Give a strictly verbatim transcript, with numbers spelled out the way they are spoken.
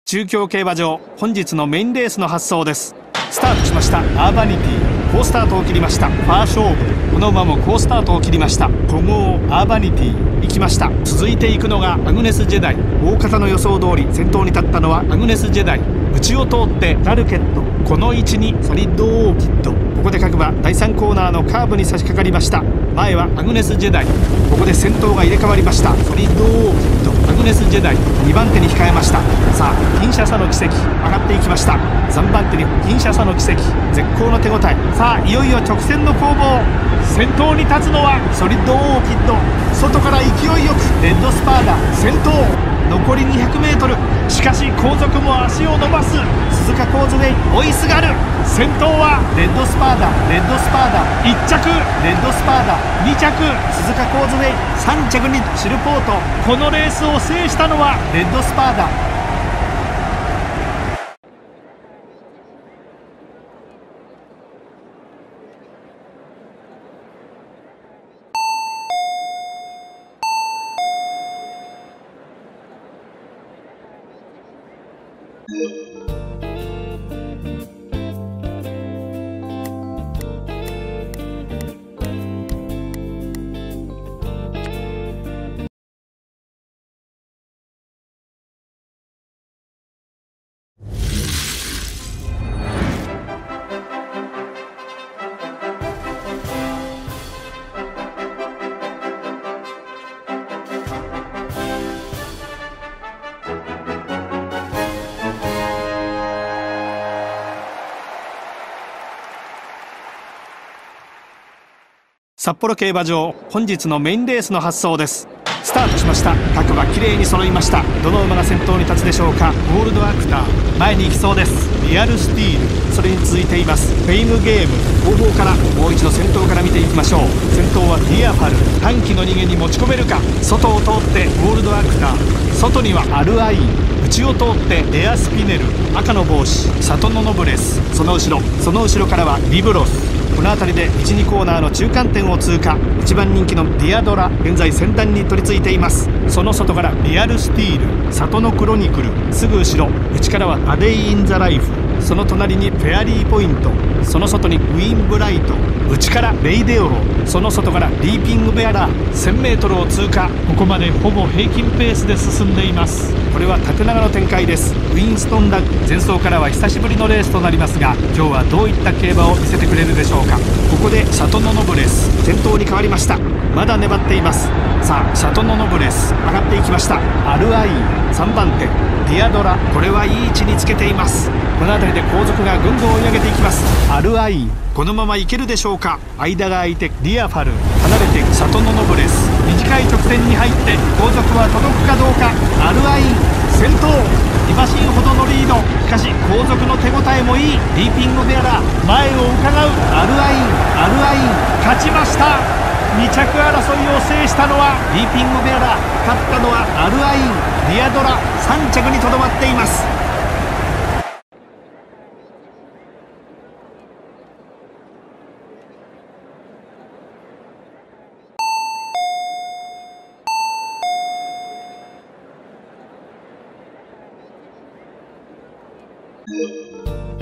中京競馬場、本日のメインレースの発走です。スタートしましたアーバニティ、好スタートを切りました。ファー勝負、この馬も好スタートを切りました。古豪アーバニティ行きました。続いていくのがアグネス・ジェダイ。大方の予想通り先頭に立ったのはアグネス・ジェダイ。内を通ってラルケット、この位置にソリッドオーキッド。ここで各馬だいさんコーナーのカーブに差し掛かりました。前はアグネス・ジェダイ。ここで先頭が入れ替わりました。ソリッドオーキッド、アグネス・ジェダイにばん手に控えました。さあ僅差差の奇跡、上がっていきました。さんばん手に僅差差の奇跡、絶好の手応え。さあいよいよ直線の攻防。先頭に立つのはソリッドオーキッド。外から勢いよくレッドスパーダ先頭。残り にひゃくメートル。 しかし後続も足を伸ばす。鈴鹿コーズウェイ追いすがる。先頭はレッドスパーダ、レッドスパーダいっ着、レッドスパーダに着、鈴鹿コーズウェイさん着にシルポート。このレースを制したのはレッドスパーダ。札幌競馬場、本日のメインレースの発走です。スタートしました。各馬きれいに揃いました。どの馬が先頭に立つでしょうか。ゴールドアクター前に行きそうです。リアルスティール、それに続いていますフェイムゲーム。後方からもう一度先頭から見ていきましょう。先頭はディアファル、短期の逃げに持ち込めるか。外を通ってゴールドアクター、外にはアルアイン、内を通ってエアスピネル、赤の帽子サトノノブレス、その後ろその後ろからはリブロス。この辺りでいちにコーナーの中間点を通過。いちばん人気のディアドラ、現在先端に取り付いています。その外からリアルスティール、サトノクロニクル、すぐ後ろ内からはアデイ・イン・ザ・ライフ、その隣にフェアリーポイント、その外にウィーン・ブライト、内からレイデオロ、その外からリーピング・ベアラー。 せんメートルを通過。ここまでほぼ平均ペースで進んでいます。これは縦長の展開です。ウィンストンラグ、前走からは久しぶりのレースとなりますが、今日はどういった競馬を見せてくれるでしょうか。ここでサトノノブレス先頭に変わりました。まだ粘っています。さあサトノノブレス上がっていきました。アルアインさんばん手、ディアドラ、これはいい位置につけています。この辺りで後続がぐんぐん追い上げていきます。アルアインこのままいけるでしょうか。間が空いてリアファル、離れてサトノノブレス、短い直線に入って後続は届くかどうか。アルアイン先頭、に馬身ほどのリード。しかし後続の手応えもいい。リーピングベアラー前を伺う。アルアインアルアイン勝ちました。に着争いを制したのはリーピングベアラー、勝ったのはアルアイン、ディアドラさん着にとどまっています。 うん。